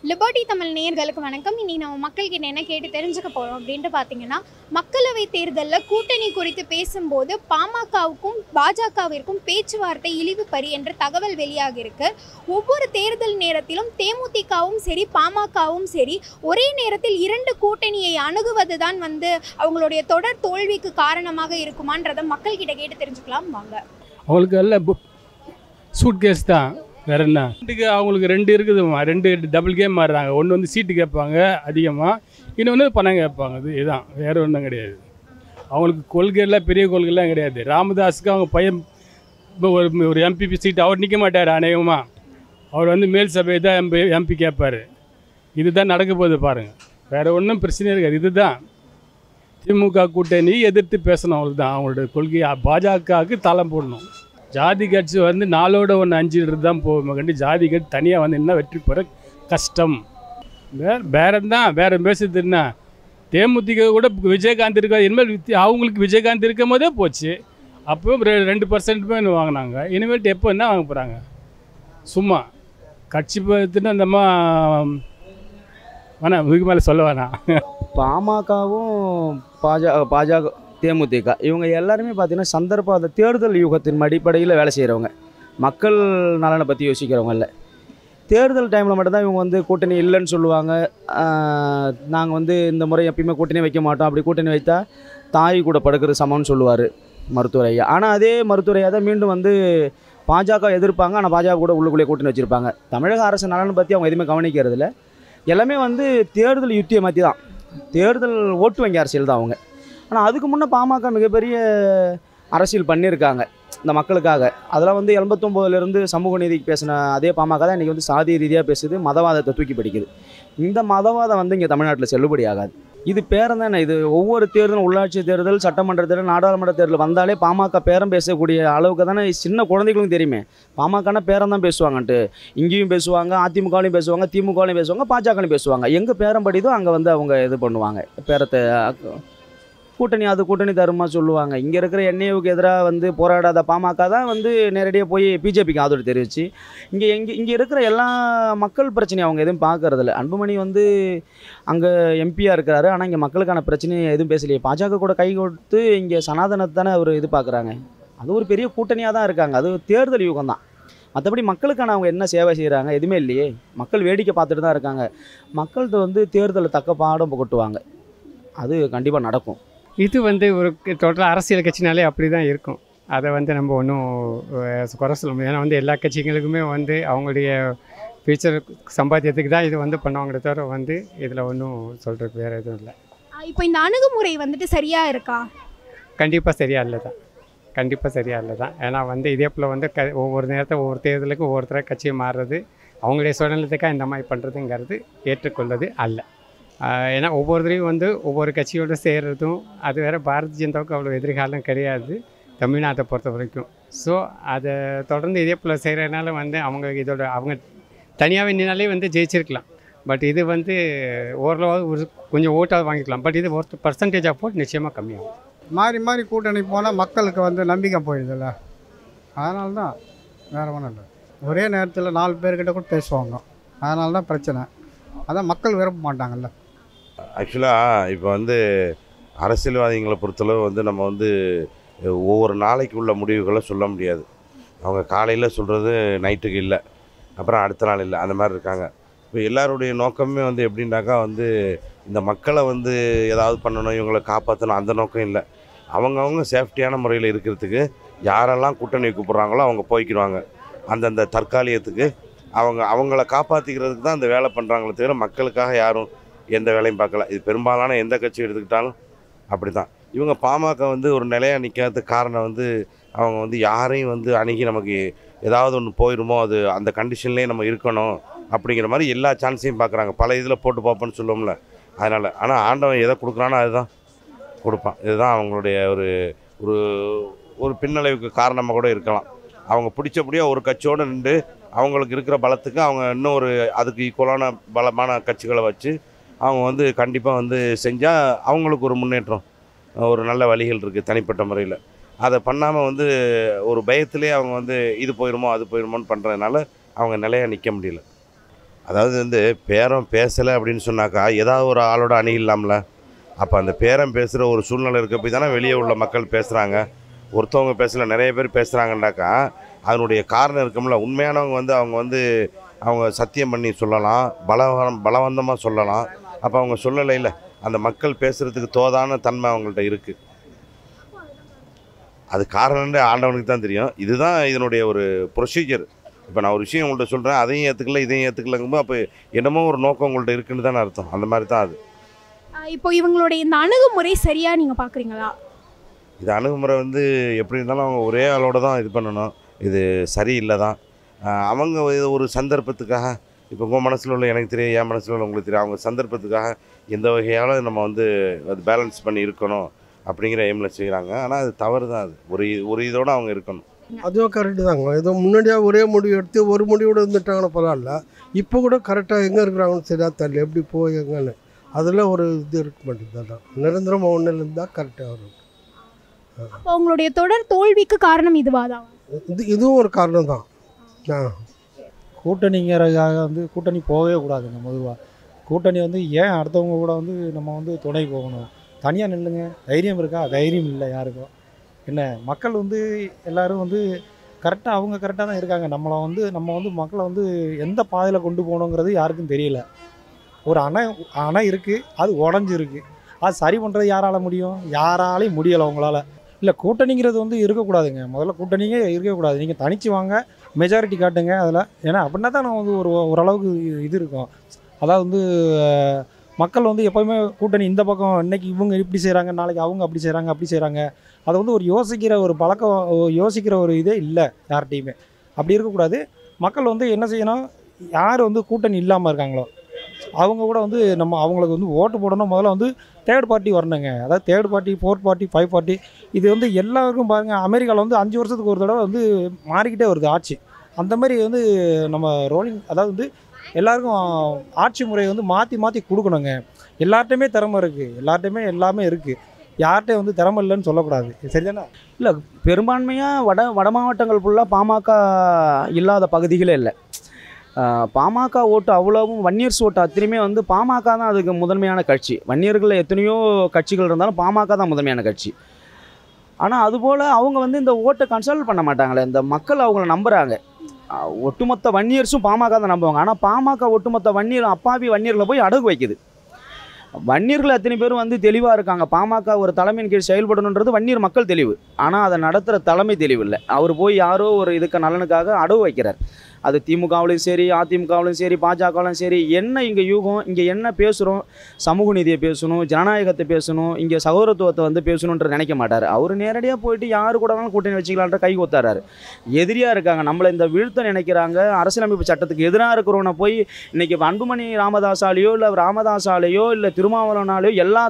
Liberty Tamil நேயர்களுக்கு வணக்கம். இன்னைக்கு நம்ம மக்கள்கிட்ட என்ன கேட்டு தெரிஞ்சுக்க போகிறோம் அப்படின்ட்டு பார்த்தீங்கன்னா, மக்களவை தேர்தலில் கூட்டணி குறித்து பேசும்போது பாமகவுக்கும் பாஜகவிற்கும் பேச்சுவார்த்தை இழிவுபறி என்ற தகவல் வெளியாகியிருக்கு. ஒவ்வொரு தேர்தல் நேரத்திலும் தேமுதிகவும் சரி பாமகவும் சரி ஒரே நேரத்தில் இரண்டு கூட்டணியை அணுகுவது தான் அவங்களுடைய தொடர் தோல்விக்கு காரணமாக இருக்குமான்றதை மக்கள்கிட்ட கேட்டு தெரிஞ்சுக்கலாம் வாங்க. அவங்களுக்கு எல்லாம் சூட் கேஸ் தான், வேற என்ன. அவங்களுக்கு ரெண்டு இருக்குதுமா, ரெண்டு டபுள் கேம் மாறுறாங்க. ஒன்று சீட்டு கேட்பாங்க அதிகமாக, இன்னொன்று பணம் கேட்பாங்க. இதுதான், வேறு ஒன்றும் கிடையாது. அவங்களுக்கு கொள்கையெல்லாம் பெரிய கொள்கைலாம் கிடையாது. ராமதாஸுக்கு அவங்க பையன் இப்போ ஒரு எம்பிபி சீட்டு அவர் நிற்க மாட்டார். அநேகமாக அவர் மேல் சபை தான் எம்பி கேட்பார். இதுதான் நடக்க போகுது பாருங்கள். வேறு ஒன்றும் பிரச்சனை இருக்காது. இதுதான் திமுக கூட்டணி எதிர்த்து பேசணும். அவங்களுக்கு தான் அவங்களோட கொள்கையை பாஜகவுக்கு தளம் போடணும். ஜாதி கட்சி நாளோட ஒன்று அஞ்சுட்டு தான் போகும் கண்டி. ஜாதி கட்சி தனியாக என்ன வெற்றி பெற கஷ்டம். வேறு பேசுறதுன்னா தேமுதிக கூட விஜயகாந்த் இருக்கா. இனிமேல் அவங்களுக்கு விஜயகாந்த் இருக்கும் போதே போச்சு. அப்போ 2% வாங்கினாங்க. இனிமேல் எப்போ என்ன வாங்க போகிறாங்க? சும்மா கட்சி பார்த்துட்டு அந்தம்மா வேணாம், இதுக்கு மேலே சொல்ல வேணாம். பாமகவும் பாஜக தேமுதிக இவங்க எல்லாருமே பார்த்திங்கன்னா சந்தர்ப்பம் அந்த தேர்தல் யூகத்தின் அடிப்படையில் வேலை செய்கிறவங்க, மக்கள் நலனை பற்றி யோசிக்கிறவங்க இல்லை. தேர்தல் டைமில் மட்டும்தான் இவங்க கூட்டணி இல்லைன்னு சொல்லுவாங்க. நாங்கள் இந்த முறை எப்பயுமே கூட்டணி வைக்க மாட்டோம், அப்படி கூட்டணி வைத்தா தாய் கூட படுக்கிறது சமம்னு சொல்லுவார் மருத்துவர் ஐயா. ஆனால் அதே மருத்துவர் ஐயா தான் மீண்டும் பாஜக எதிர்ப்பாங்க. ஆனால் பாஜக கூட உள்ளுக்குள்ளே கூட்டணி வச்சுருப்பாங்க. தமிழக அரசு நலனை பற்றி அவங்க எதுவுமே கவனிக்கிறதில்ல. எல்லாமே தேர்தல் யுத்தியை மாற்றி தான், தேர்தல் ஓட்டு வங்கி அரசியல் தான் அவங்க. ஆனால் அதுக்கு முன்னே பாமக மிகப்பெரிய அரசியல் பண்ணியிருக்காங்க இந்த மக்களுக்காக. அதெல்லாம் 89லேருந்து சமூக நீதிக்கு பேசின அதே பாமக தான் இன்றைக்கி சாதி ரீதியாக பேசுது, மதவாதத்தை தூக்கி பிடிக்குது. இந்த மதவாதம் இங்கே தமிழ்நாட்டில் செல்லுபடி ஆகாது. இது பேரம் தானே. இது ஒவ்வொரு தேர்தலும், உள்ளாட்சி தேர்தல், சட்டமன்ற தேர்தல், நாடாளுமன்ற தேர்தல் வந்தாலே பாமக பேரம் பேசக்கூடிய அளவுக்கு தானே சின்ன குழந்தைகளும் தெரியுமே. பாமகனா பேரம் தான் பேசுவாங்கன்ட்டு. இங்கேயும் பேசுவாங்க, அதிமுகலையும் பேசுவாங்க, திமுகலையும் பேசுவாங்க, பாஜகலையும் பேசுவாங்க. எங்கே பேரம் படிதோ அங்கே அவங்க இது பண்ணுவாங்க, பேரத்தை கூட்டணி அது கூட்டணி தருமா சொல்லுவாங்க. இங்கே இருக்கிற என்ஐஏவுக்கு எதிராக போராடாத பாமக தான் நேரடியாக போய் பிஜேபிக்கு ஆதரவு தெரிவித்து இங்கே இருக்கிற எல்லா மக்கள் பிரச்சனையும் அவங்க எதுவும் பார்க்கறதில்ல. அன்புமணி அங்கே எம்பியாக இருக்கிறாரு, ஆனால் இங்கே மக்களுக்கான பிரச்சனையை எதுவும் பேசலையே. பாஜக கூட கை கொடுத்து இங்கே சனாதனத்தை தானே அவர் இது பார்க்குறாங்க. அது ஒரு பெரிய கூட்டணியாக தான் இருக்காங்க. அது தேர்தல் யுகம் தான். மற்றபடி மக்களுக்கான அவங்க என்ன சேவை செய்கிறாங்க எதுவுமே இல்லையே. மக்கள் வேடிக்கை பார்த்துட்டு தான் இருக்காங்க. மக்கள்கிட்ட தேர்தலை தக்க பாடம் புகட்டுவாங்க. அது கண்டிப்பாக நடக்கும். இது ஒரு டோட்டலாக அரசியல் கட்சினாலே அப்படி தான் இருக்கும். அதை நம்ம ஒன்றும் குறை சொல்ல முடியாது. ஏன்னா எல்லா கட்சிகளுக்குமே அவங்களுடைய ஃபியூச்சர் சம்பாத்தியத்துக்கு தான் இது பண்ணுவாங்களே தவிர இதில் ஒன்றும் சொல்கிறதுக்கு வேறு எதுவும் இல்லை. இப்போ இந்த அணுகுமுறை சரியாக இருக்கா? கண்டிப்பாக சரியாக இல்லை தான், கண்டிப்பாக சரியாக இல்லை தான். ஏன்னா இதே போல் ஒவ்வொரு நேரத்தில் ஒவ்வொரு தேர்தலுக்கு ஒவ்வொருத்தர கட்சியை மாறுறது, அவங்களுடைய சுயநலத்துக்காக இந்த மாதிரி பண்ணுறதுங்கிறது ஏற்றுக்கொள்வது அல்ல. ஏன்னா ஒவ்வொருத்தரையும் ஒவ்வொரு கட்சியோடு சேர்கிறதும் அது வேறு. பாரதிய ஜனதாவுக்கு அவ்வளோ எதிர்காலம் கிடையாது தமிழ்நாட்டை பொறுத்த வரைக்கும். ஸோ அதை தொடர்ந்து இதே போல் செய்கிறதுனால அவங்க அவங்க தனியாகவே நின்னாலே ஜெயிச்சிருக்கலாம். பட் இது ஓரளவு ஒரு கொஞ்சம் ஓட்டாக வாங்கிக்கலாம். பட் இது ஒரு பர்சன்டேஜ் ஆஃப் ஓட் நிச்சயமாக கம்மியாகும். மாறி மாறி கூட்டணி போனால் மக்களுக்கு நம்பிக்கை போயிடுதில்ல. அதனால தான், வேறு ஒன்றும் இல்லை. ஒரே நேரத்தில் 4 பேர்கிட்ட கூட பேசுவாங்க. அதனால தான் பிரச்சனை. அதான் மக்கள் விரும்ப மாட்டாங்கல்ல. ஆக்சுவலாக இப்போ அரசியல்வாதிகளை பொறுத்தளவு நம்ம ஒவ்வொரு நாளைக்கு உள்ள முடிவுகளை சொல்ல முடியாது. அவங்க காலையில் சொல்கிறது நைட்டுக்கு இல்லை, அப்புறம் அடுத்த நாள் இல்லை, அந்த மாதிரி இருக்காங்க. இப்போ எல்லாருடைய நோக்கமே எப்படின்னாக்கா இந்த மக்களை ஏதாவது பண்ணணும், இவங்களை காப்பாற்றணும், அந்த நோக்கம் இல்லை. அவங்கவுங்க சேஃப்டியான முறையில் இருக்கிறதுக்கு யாரெல்லாம் கூட்டணி கூப்பிட்றாங்களோ அவங்க போய்க்கிடுவாங்க. அந்தந்த தற்காலிகத்துக்கு அவங்கள காப்பாற்றிக்கிறதுக்கு தான் அந்த வேலை பண்ணுறாங்களே தவிர மக்களுக்காக யாரும் எந்த வேலையும் பார்க்கல. இது பெரும்பாலான எந்த கட்சி எடுத்துக்கிட்டாலும் அப்படி தான். இவங்க பாமக ஒரு நிலையாக நிற்காததுக்கு காரணம் அவங்க யாரையும் அணுகி நமக்கு ஏதாவது ஒன்று போயிடுமோ, அது அந்த கண்டிஷன்லேயே நம்ம இருக்கணும் அப்படிங்கிற மாதிரி எல்லா சான்ஸையும் பார்க்குறாங்க. பல இதில் போட்டு பார்ப்போன்னு சொல்லுவோம்ல, அதனால். ஆனால் ஆண்டவன் எதை கொடுக்குறானோ அதுதான் கொடுப்பான். இதுதான் அவங்களுடைய ஒரு ஒரு ஒரு பின்னடைவுக்கு காரணமாக கூட இருக்கலாம். அவங்க பிடிச்சபடியாக ஒரு கட்சியோடு நின்று அவங்களுக்கு இருக்கிற பலத்துக்கு அவங்க இன்னும் அதுக்கு ஈக்குவலான பலமான கட்சிகளை வச்சு அவங்க கண்டிப்பாக செஞ்சால் அவங்களுக்கு ஒரு முன்னேற்றம், ஒரு நல்ல வழிகள் இருக்குது தனிப்பட்ட முறையில். அதை பண்ணாமல் ஒரு பயத்திலே அவங்க இது போயிடுமோ அது போயிடுமோன்னு பண்ணுறதுனால அவங்க நிலையாக நிற்க முடியல. அதாவது வந்து பேரம் பேசலை அப்படின்னு சொன்னாக்கா ஏதாவது ஒரு ஆளோட அணுகிடலாம்ல. அப்போ அந்த பேரம் பேசுகிற ஒரு சூழ்நிலை இருக்க போய் தானே வெளியே உள்ள மக்கள் பேசுகிறாங்க. ஒருத்தவங்க பேசலை, நிறைய பேர் பேசுகிறாங்கன்னாக்கா அதனுடைய காரணம் இருக்கும்ல. உண்மையானவங்க வந்து அவங்க சத்தியம் பண்ணி சொல்லலாம், பலவந்தமாக சொல்லலாம். அப்போ அவங்க சொல்லலை இல்லை, அந்த மக்கள் பேசுகிறதுக்கு தோதான தன்மை அவங்கள்ட்ட இருக்குது. அது காரணம்னு ஆண்டவனுக்கு தான் தெரியும். இதுதான் இதனுடைய ஒரு ப்ரொசீஜர். இப்போ நான் ஒரு விஷயம் உங்கள்கிட்ட சொல்கிறேன், அதையும் ஏற்றுக்கல இதையும் ஏற்றுக்கலங்கும்போது அப்போ என்னமோ ஒரு நோக்கம் உங்கள்கிட்ட இருக்குன்னு தானே அர்த்தம். அந்த மாதிரி தான் அது. இப்போ இவங்களுடைய இந்த அணுகுமுறை சரியாக நீங்கள் பார்க்குறீங்களா? இது அணுகுமுறை வந்து எப்படி இருந்தாலும் அவங்க ஒரே ஆளோட தான் இது பண்ணணும். இது சரியில்லை தான். அவங்க ஒரு சந்தர்ப்பத்துக்காக, இப்போ உங்கள் மனசில் உள்ள எனக்கு தெரியும், என் மனசில் உள்ள உங்களுக்கு தெரியும், அவங்க சந்தர்ப்பத்துக்காக எந்த வகையால் நம்ம வந்து அது பேலன்ஸ் பண்ணி இருக்கணும் அப்படிங்கிற எய்மில் செய்கிறாங்க. ஆனால் அது தவறு தான். அது ஒரு இதோடு அவங்க இருக்கணும். அதுவும் கரெக்டு தாங்க. ஏதோ முன்னாடியாக ஒரே முடிவு எடுத்து ஒரு முடிவோடு இருந்துட்டாங்கன்னா பரவாயில்ல. இப்போ கூட கரெக்டாக எங்கே இருக்கிறாங்கன்னு சரியாக தெரியல, எப்படி போய் எங்கன்னு அதில் ஒரு இது இருக்க மாட்டேங்குது. தான் நிரந்தரமாக ஒன்றில் இருந்தால் கரெக்டாக வரும். அப்போ உங்களுடைய தொடர் தோல்விக்கு காரணம் இதுவாக தான்? இதுவும் ஒரு காரணம் தான். கூட்டணிங்கிறதுக்காக வந்து கூட்டணி போகவே கூடாதுங்க. பொதுவாக கூட்டணி வந்து ஏன் அடுத்தவங்க கூட வந்து நம்ம வந்து துணை போகணும்? தனியாக நில்லுங்க. தைரியம் இருக்கா? தைரியம் இல்லை யாருக்கும். என்ன மக்கள் வந்து எல்லோரும் வந்து கரெக்டாக அவங்க கரெக்டாக தான் இருக்காங்க. நம்ம வந்து மக்களை வந்து எந்த பாதையில் கொண்டு போகணுங்கிறது யாருக்கும் தெரியல. ஒரு அணை இருக்குது, அது உடஞ்சிருக்கு. அது சரி பண்ணுறது யாரால் முடியும்? யாராலையும் முடியலை அவங்களால. இல்லை, கூட்டணிங்கிறது வந்து இருக்கக்கூடாதுங்க. முதல்ல கூட்டணியே இருக்கக்கூடாது. நீங்கள் தனிச்சு வாங்க, மெஜாரிட்டி காட்டுங்க அதில். ஏன்னா அப்படின்னா தான் நம்ம வந்து ஓரளவுக்கு இது இருக்கும். அதாவது வந்து மக்கள் வந்து எப்போவுமே கூட்டணி இந்த பக்கம் இன்றைக்கி இவங்க இப்படி செய்கிறாங்க, நாளைக்கு அவங்க அப்படி செய்கிறாங்க. அதை வந்து ஒரு யோசிக்கிற ஒரு பழக்கம், யோசிக்கிற ஒரு இதே இல்லை யார்கிட்டையுமே. அப்படி இருக்கக்கூடாது. மக்கள் வந்து என்ன செய்யணும், யார் வந்து கூட்டணி இல்லாமல் இருக்காங்களோ அவங்க கூட வந்து நம்ம அவங்களுக்கு வந்து ஓட்டு போடணும். முதல்ல வந்து தேர்ட் பார்ட்டி வரணுங்க. அதாவது third party, fourth party, 5 party. இது வந்து எல்லாருக்கும் பாருங்கள், அமெரிக்காவில் வந்து 5 வருஷத்துக்கு ஒரு தடவை வந்து மாறிக்கிட்டே வருது ஆட்சி. அந்த மாதிரி வந்து நம்ம ரோலிங், அதாவது வந்து எல்லாருக்கும் ஆட்சி முறையை வந்து மாற்றி கொடுக்கணுங்க. எல்லார்ட்டையுமே திறமை இருக்குது, எல்லார்ட்டையுமே எல்லாமே இருக்குது. யார்கிட்டையும் வந்து திறமை இல்லைன்னு சொல்லக்கூடாது. சரிதானே? இல்லை, பெரும்பான்மையாக வட மாவட்டங்கள் ஃபுல்லாக பாமக இல்லாத பகுதிகளே இல்லை. பாமக ஓட்டு அவ்வளவும், வன்னியர்ஸ் ஓட்டு அத்தனையுமே வந்து பாமக தான் அதுக்கு முதன்மையான கட்சி. வன்னியர்களில் எத்தனையோ கட்சிகள் இருந்தாலும் பாமக தான் முதன்மையான கட்சி. ஆனால் அதுபோல் அவங்க வந்து இந்த ஓட்டை கன்சல்ட் பண்ண மாட்டாங்களே. இந்த மக்கள் அவங்கள நம்புகிறாங்க. ஒட்டுமொத்த வன்னியர்ஸும் பாமக தான் நம்புவாங்க. ஆனால் பாமக ஒட்டுமொத்த வன்னியர், அப்பாவி வன்னியர்களை போய் அடகு வைக்குது. வன்னியர்கள் அத்தனை பேரும் வந்து தெளிவாக இருக்காங்க. பாமக ஒரு தலைமையின் கீழ் செயல்படணுன்றது வன்னியர் மக்கள் தெளிவு. ஆனால் அதை நடத்துகிற தலைமை தெளிவு இல்லை. அவர் போய் யாரோ ஒரு இதுக்கு நலனுக்காக அடவு வைக்கிறார். அது திமுகவிலையும் சரி, அதிமுகவிலையும் சரி, பாஜகவிலும் சரி. என்ன இங்கே யூகம், இங்கே என்ன பேசுகிறோம்? சமூக நீதியை பேசணும், ஜனநாயகத்தை பேசணும், இங்கே சகோதரத்துவத்தை வந்து பேசணுன்ற நினைக்க மாட்டார். அவர் நேரடியாக போயிட்டு யாரு கூட வேணாலும் கூட்டணி வச்சுக்கலான்ற கை கொத்தாராரு. எதிரியாக இருக்காங்க, நம்மளை இந்த வீழ்த்த நினைக்கிறாங்க. அரசியலமைப்பு சட்டத்துக்கு எதிராக இருக்கிறவனை போய் இன்றைக்கி அன்புமணி ராமதாஸாலேயோ இல்லை ராமதாஸாலேயோ இல்லை திருமாவளவனாலேயோ எல்லா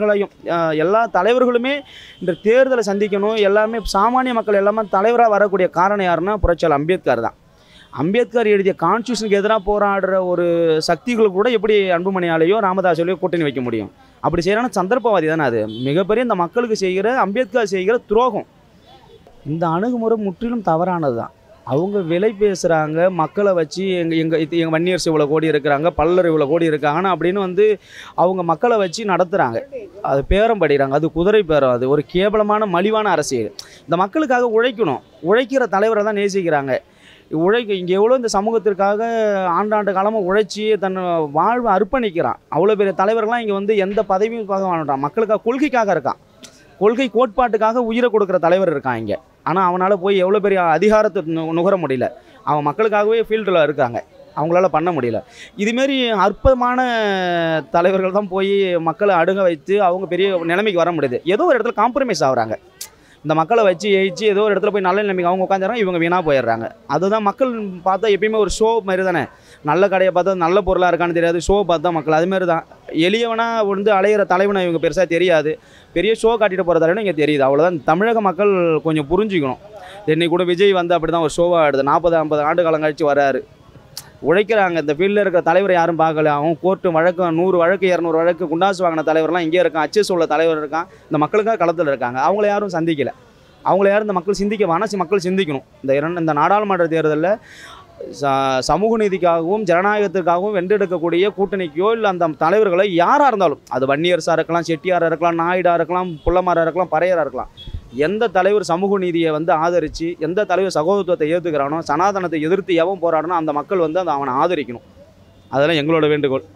தலைவர்களுமே இந்த தேர்தலை சந்திக்கணும். எல்லாமே சாமானிய மக்கள் எல்லாமே தலைவராக வரக்கூடிய காரணம் யாருன்னா புரட்சியாளர் அம்பேத்கர் தான். அம்பேத்கர் எழுதிய கான்ஸ்டியூஷனுக்கு எதிராக போராடுற ஒரு சக்திகள் கூட எப்படி அன்புமணியாலேயோ ராமதாஸாலேயோ கூட்டணி வைக்க முடியும்? அப்படி செய்யறான சந்தர்ப்பவாதி தானே. அது மிகப்பெரிய இந்த மக்களுக்கு செய்கிற, அம்பேத்கர் செய்கிற துரோகம். இந்த அணுகுமுறை முற்றிலும் தவறானது தான். அவங்க விலை பேசுகிறாங்க, மக்களை வச்சு எங்கள் வன்னியர்ஸ் இவ்வளோ கோடி இருக்கிறாங்க, பல்லர் இவ்வளோ கோடி இருக்காங்கன்னு அப்படின்னு வந்து அவங்க மக்களை வச்சு நடத்துகிறாங்க. அது பேரம் படிக்கிறாங்க. அது குதிரை பேரம். அது ஒரு கேவலமான மலிவான அரசியல். இந்த மக்களுக்காக உழைக்கணும், உழைக்கிற தலைவரை தான் நேசிக்கிறாங்க. இங்கே எவ்வளோ இந்த சமூகத்திற்காக ஆண்டாண்டு காலமாக உழைச்சி தன் வாழ்வை அர்ப்பணிக்கிறான். அவ்வளோ பெரிய தலைவர்கள்லாம் இங்கே வந்து எந்த பதவியுக்காக வாழ்றான், மக்களுக்காக கொள்கைக்காக இருக்கான். கொள்கை கோட்பாட்டுக்காக உயிரை கொடுக்குற தலைவர் இருக்கான் இங்கே. ஆனால் அவனால் போய் எவ்வளோ பெரிய அதிகாரத்தை நுகர முடியல. அவன் மக்களுக்காகவே ஃபீல்டில் இருக்காங்க, அவங்களால பண்ண முடியல. இதுமாரி அற்புதமான தலைவர்கள் தான் போய் மக்களை அணுக வைத்து அவங்க பெரிய நிலைமைக்கு வர முடியுது. ஏதோ ஒரு இடத்துல காம்ப்ரமைஸ் ஆகுறாங்க. இந்த மக்களை வச்சு ஜெயிச்சு ஏதோ ஒரு இடத்துல போய் நல்ல நிலைமைக்கு அவங்க உட்காந்துறாங்க, இவங்க வீணாக போயிடுறாங்க. அதுதான் மக்கள் பார்த்தா எப்பயுமே ஒரு ஷோ மாதிரி தானே. நல்ல கடையை பார்த்தா நல்ல பொருளாக இருக்கான்னு தெரியாது, ஷோ பார்த்தா மக்கள் அதுமாரி தான். எளியவனாக வந்து அலையிற தலைவனை இவங்க பெருசாக தெரியாது, பெரிய ஷோ காட்டிட்டு போகிற தலைவனை இங்கே தெரியுது. அவ்வளோதான். தமிழக மக்கள் கொஞ்சம் புரிஞ்சுக்கணும். இன்னைக்கு கூட விஜய் வந்து அப்படி தான் ஒரு ஷோவாக ஆடுது. 40-50 ஆண்டு காலம் கழிச்சு வராரு. உழைக்கிறாங்க. இந்த ஃபீல்டில் இருக்கிற தலைவரை யாரும் பார்க்கல. அவன் கோர்ட்டு வழக்கு 100 வழக்கு 200 வழக்கு குண்டாசு வாங்கின தலைவர்லாம் இங்கே இருக்கான். அச்சஸ் உள்ள தலைவர் இருக்கான். இந்த மக்களுக்காக களத்தில் இருக்காங்க. அவங்கள யாரும் சந்திக்கலை. அவங்கள யாரும் இந்த மக்கள் சிந்திக்க வேணாம். மக்கள் சிந்திக்கணும். இந்த நாடாளுமன்ற தேர்தலில் சமூக நீதிக்காகவும் ஜனநாயகத்திற்காகவும் வென்றெடுக்கக்கூடிய கூட்டணிக்கோ இல்லை அந்த தலைவர்களோ யாராக இருந்தாலும், அது வன்னியரசாக இருக்கலாம், செட்டியாராக இருக்கலாம், நாயுடாக இருக்கலாம், புள்ளமாராக இருக்கலாம், பறையராக இருக்கலாம், எந்த தலைவர் சமூக நீதியை வந்து ஆதரித்து எந்த தலைவர் சகோதரத்துவத்தை ஏற்றுக்கிறானோ, சனாதனத்தை எதிர்த்து எவன் போராடணும் அந்த மக்கள் வந்து அவனை ஆதரிக்கணும். அதெல்லாம் எங்களோட வேண்டுகோள்.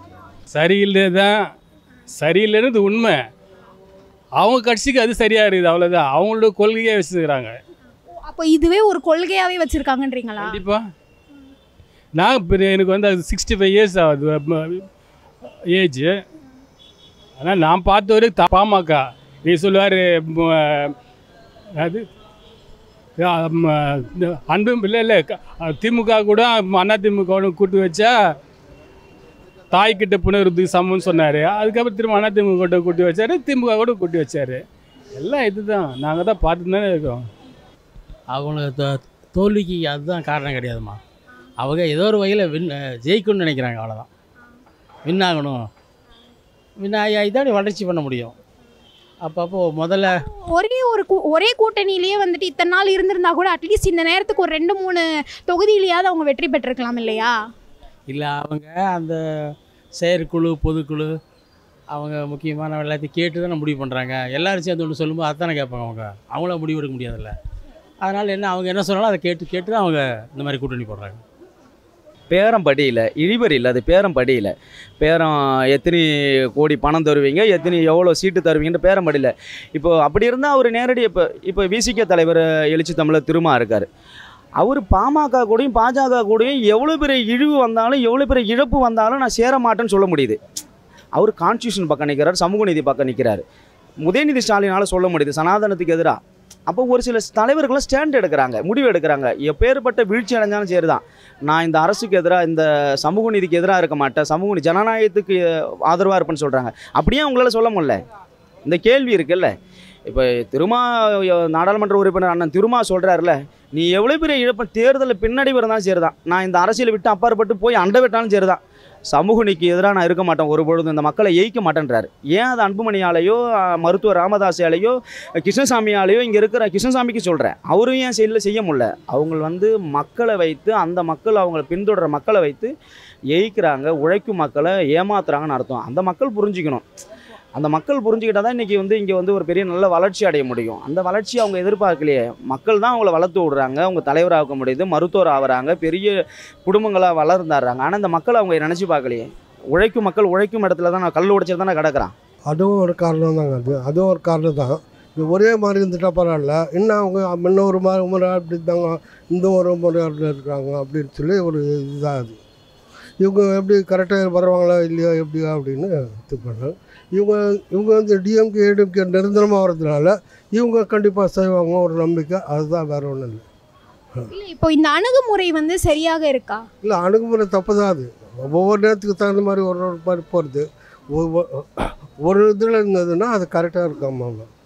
சரியில்லைன்னு உண்மை. அவங்க கட்சிக்கு அது சரியாக இருக்குது, அவ்வளோதான். அவங்களோட கொள்கையை வச்சுருக்கிறாங்க. அப்போ இதுவே ஒரு கொள்கையாகவே வச்சுருக்காங்கன்றீங்களா? கண்டிப்பாக. நான் இப்போ எனக்கு வந்து அது 65 இயர்ஸ் ஆகுது ஏஜ். ஆனால் நான் பார்த்த வரைக்கும் பாமக நீ சொல்லுவார் அது அன்பு இல்லை திமுக கூட அதிமுக கூட்டு வச்சா தாய்கிட்ட புணர்வுக்கு சமம்னு சொன்னார். அதுக்கப்புறம் திரும்ப அதிமுக கூட கூட்டி வச்சார், திமுக கூட கூட்டி வச்சார். எல்லாம் இதுதான், நாங்கள் தான் பார்த்து தானே இருக்கோம். அவங்க தோல்விக்கு அதுதான் காரணம் கிடையாதுமா. அவங்க ஏதோ ஒரு வகையில் ஜெயிக்கணும்னு நினைக்கிறாங்க, அவ்வளோதான். வின் ஆகணும், வின் ஆகி தான் வளர்ச்சி பண்ண முடியும். அப்பப்போ முதல்ல ஒரே கூட்டணியிலேயே வந்துட்டு இத்தனை நாள் இருந்திருந்தா கூட அட்லீஸ்ட் இந்த நேரத்துக்கு ஒரு 2-3 தொகுதியிலேயாவது அவங்க வெற்றி பெற்றிருக்கலாம் இல்லையா? இல்லை, அவங்க அந்த செயற்குழு பொதுக்குழு அவங்க முக்கியமான எல்லாத்தையும் கேட்டு தானே முடிவு பண்ணுறாங்க. எல்லோரும் சேர்ந்து ஒன்று சொல்லும்போது அதுதானே கேட்பாங்க. அவங்கள முடிவு எடுக்க முடியாதுல்ல. அதனால் அவங்க என்ன சொன்னாலும் அதை கேட்டு தான் அவங்க இந்த மாதிரி கூட்டணி போடுறாங்க. பேரம் படியில் இழிவரில், அது பேரம் படியில் பேரம் எத்தனை கோடி பணம் தருவீங்க, எவ்வளோ சீட்டு தருவீங்கன்ற பேரம் படியில். இப்போ அப்படி இருந்தால் அவர் நேரடி இப்போ விசிக தலைவர் எழுச்சி தமிழர் திருமா இருக்கார். அவர் பாமக கூடயும் பாஜக கூடயும் எவ்வளோ பெரிய இழிவு வந்தாலும் எவ்வளோ பெரிய இழப்பு வந்தாலும் நான் சேர மாட்டேன்னு சொல்ல முடியுது. அவர் கான்ஸ்டியூஷன் பக்கம் நிற்கிறார், சமூக நீதி பக்கம் நிற்கிறார். உதயநிதி ஸ்டாலினால் சொல்ல முடியுது சனாதனத்துக்கு எதிராக. அப்போ ஒரு சில தலைவர்களும் ஸ்டாண்ட் எடுக்கிறாங்க, முடிவு எடுக்கிறாங்க. எப்பேற்பட்ட வீழ்ச்சி அடைஞ்சாலும் சரி தான், நான் இந்த அரசுக்கு எதிராக இந்த சமூக நீதிக்கு எதிராக இருக்க மாட்டேன், சமூக நீதி ஜனநாயகத்துக்கு ஆதரவாக இருப்பேன்னு சொல்கிறாங்க. அப்படியே அவங்களால சொல்ல முடியல. இந்த கேள்வி இருக்குல்ல, இப்போ நாடாளுமன்ற உறுப்பினர் அண்ணன் திருமா சொல்கிறாருல, நீ எவ்வளோ பெரிய இழப்பு தேர்தலில் பின்னாடி இருந்தாலும் சரி தான், நான் இந்த அரசியலை விட்டு அப்பாற்பட்டு போய் அண்டை விட்டாலும் சரி தான், சமூக நீதிக்கு எதிராக நான் இருக்க மாட்டேன், ஒரு பொழுது இந்த மக்களை ஏய்க்க மாட்டேன்றாரு. ஏன் அது அன்புமணியாலேயோ மருத்துவர் ராமதாஸாலேயோ கிருஷ்ணசாமியாலேயோ இங்கே இருக்கிற கிருஷ்ணசாமிக்கு சொல்கிறேன், அவரும் ஏன் செய்ய முடியல. அவங்க வந்து மக்களை வைத்து அந்த மக்கள் அவங்களை பின்தொடர மக்களை வைத்து ஏய்க்கிறாங்க, உழைக்கும் மக்களை ஏமாத்துறாங்கன்னு அர்த்தம். அந்த மக்கள் புரிஞ்சுக்கணும். அந்த மக்கள் புரிஞ்சுக்கிட்டால் தான் இன்றைக்கி வந்து இங்கே வந்து ஒரு பெரிய நல்ல வளர்ச்சி அடைய முடியும். அந்த வளர்ச்சி அவங்க எதிர்பார்க்கலையே. மக்கள் தான் அவங்கள வளர்த்து விடுறாங்க, அவங்க தலைவராக முடியுது, மருத்துவர் ஆகிறாங்க, பெரிய குடும்பங்களாக வளர்ந்துடுறாங்க. ஆனால் இந்த மக்கள் அவங்க நினச்சி பார்க்கலையே. உழைக்கும் மக்கள் உழைக்கும் இடத்துல தான் நான் கல் உடைச்சது தானே கிடக்கிறான். அதுவும் ஒரு காரணம் தாங்க. அதுவும் ஒரு காரணம் தான். இது ஒரே மாதிரி இருந்துட்டால் பரவாயில்ல, இன்னும் அவங்க முன்ன ஒரு முறை அப்படி இருந்தாங்க, இந்த ஒரு முறை இருக்கிறாங்க அப்படின்னு சொல்லி ஒரு இதாக அது. இவங்க எப்படி கரெக்டாக வருவாங்களா இல்லையா எப்படியா அப்படின்னு இது பண்ணாங்க. இவங்க வந்து டிஎம்கே ஏடிஎம்கே நிரந்தரமாக வர்றதுனால இவங்க கண்டிப்பாக செய்வாங்க ஒரு நம்பிக்கை. அதுதான், வேறு ஒன்றும் இல்லை. இப்போ இந்த அணுகுமுறை வந்து சரியாக இருக்கா? இல்லை, அணுகுமுறை தப்பு தான். அது ஒவ்வொரு நேரத்துக்கு தகுந்த மாதிரி ஒரு மாதிரி போகிறது. ஒரு இதில் இருந்ததுன்னா அது கரெக்டாக இருக்காமா.